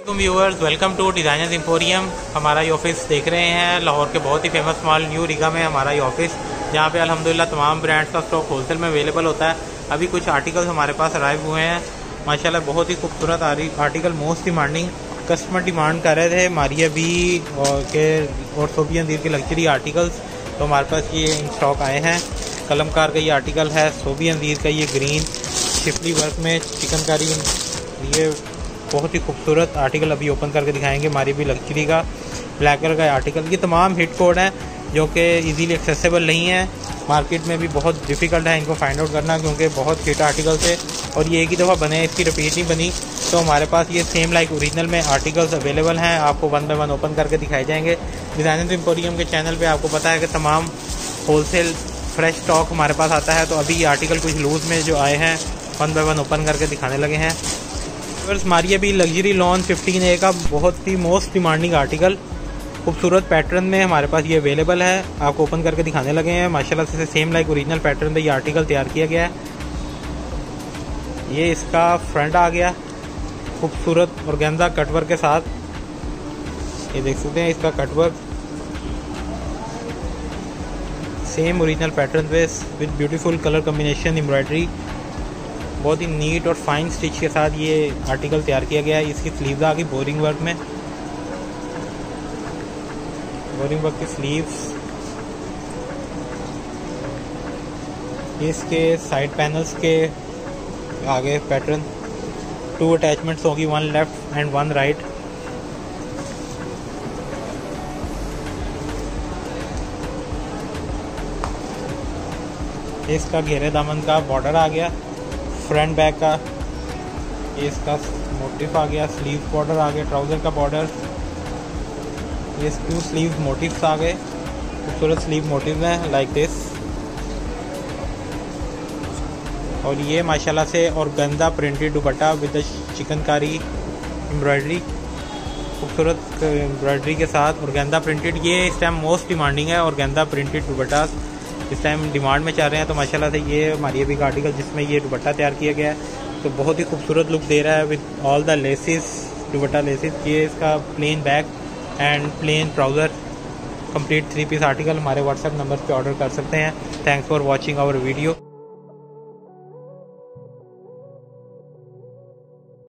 Viewers, welcome to designers emporium. हमारा ये office देख रहे हैं लाहौर के बहुत ही फेमस मॉल न्यू रीगा में हमारा ये ऑफिस, जहाँ पे अल्हम्दुलिल्लाह तमाम ब्रांड्स का स्टॉक होलसेल में अवेलेबल होता है। अभी कुछ आर्टिकल्स हमारे पास अराइव हुए हैं माशाल्लाह, बहुत ही खूबसूरत article, most demanding customer demand कर रहे थे मारिया बी के और सोफिया नज़ीर के लग्जरी आर्टिकल्स, तो हमारे पास ये इन स्टॉक आए हैं। कलमकार का ये आर्टिकल है, सोफिया नज़ीर का ये ग्रीन शिफली वर्क में चिकनकारी, ये बहुत ही खूबसूरत आर्टिकल अभी ओपन करके दिखाएंगे। हमारी भी लग्जरी का ब्लैक कलर का आर्टिकल, ये तमाम हिट कोड हैं जो कि इजीली एक्सेसिबल नहीं है, मार्केट में भी बहुत डिफ़िकल्ट है इनको फाइंड आउट करना, क्योंकि बहुत हिट आर्टिकल थे और ये एक ही दफ़ा बने, इसकी रिपीट नहीं बनी। तो हमारे पास ये सेम लाइक ओरिजिनल में आर्टिकल्स अवेलेबल हैं, आपको वन बाय वन ओपन करके दिखाए जाएंगे। डिज़ाइनर्स एम्पोरियम के चैनल पर आपको पता है कि तमाम होलसेल फ्रेश स्टॉक हमारे पास आता है, तो अभी ये आर्टिकल कुछ लूज़ में जो आए हैं वन बाय वन ओपन करके दिखाने लगे हैं। हमारी अभी लग्जरी लॉन 15A का बहुत ही मोस्ट डिमांडिंग आर्टिकल खूबसूरत पैटर्न में हमारे पास ये अवेलेबल है, आपको ओपन करके दिखाने लगे हैं। माशाल्लाह से सेम लाइक ओरिजिनल पैटर्न में ये आर्टिकल तैयार किया गया है। ये इसका फ्रंट आ गया खूबसूरत ऑर्गेन्जा कटवर्क के साथ, ये देख सकते हैं इसका कटवर्क सेम ओरिजिनल पैटर्न पे with beautiful colour combination embroidery, बहुत ही नीट और फाइन स्टिच के साथ ये आर्टिकल तैयार किया गया है। इसकी स्लीव्स आ गई बोरिंग वर्क में, बोरिंग वर्क की स्लीव्स, इसके साइड पैनल्स के आगे पैटर्न, 2 अटैचमेंट्स होगी, 1 लेफ्ट एंड 1 राइट। इसका घेरे दामन का बॉर्डर आ गया, फ्रंट बैक का ये इसका मोटिफ आ गया, स्लीव बॉर्डर आ गया, ट्राउज़र का बॉर्डर, ये 2 स्लीव मोटिव्स आ गए, खूबसूरत स्लीव मोटिव हैं लाइक दिस। और ये माशाल्लाह से organza printed dupatta with chikankari embroidery, खूबसूरत एम्ब्रॉयडरी के साथ ऑर्गेन्जा प्रिंटेड, ये इस टाइम मोस्ट डिमांडिंग है। ऑर्गेन्जा प्रिंटेड दुपट्टा इस टाइम डिमांड में चल रहे हैं, तो माशाल्लाह से ये हमारी अभी का आर्टिकल जिसमें ये दुपट्टा तैयार किया गया है, तो बहुत ही खूबसूरत लुक दे रहा है with all the laces, dupatta laces. ये इसका plain back and plain trouser, complete 3 piece article हमारे व्हाट्सएप नंबर पे ऑर्डर कर सकते हैं। Thanks for watching our video.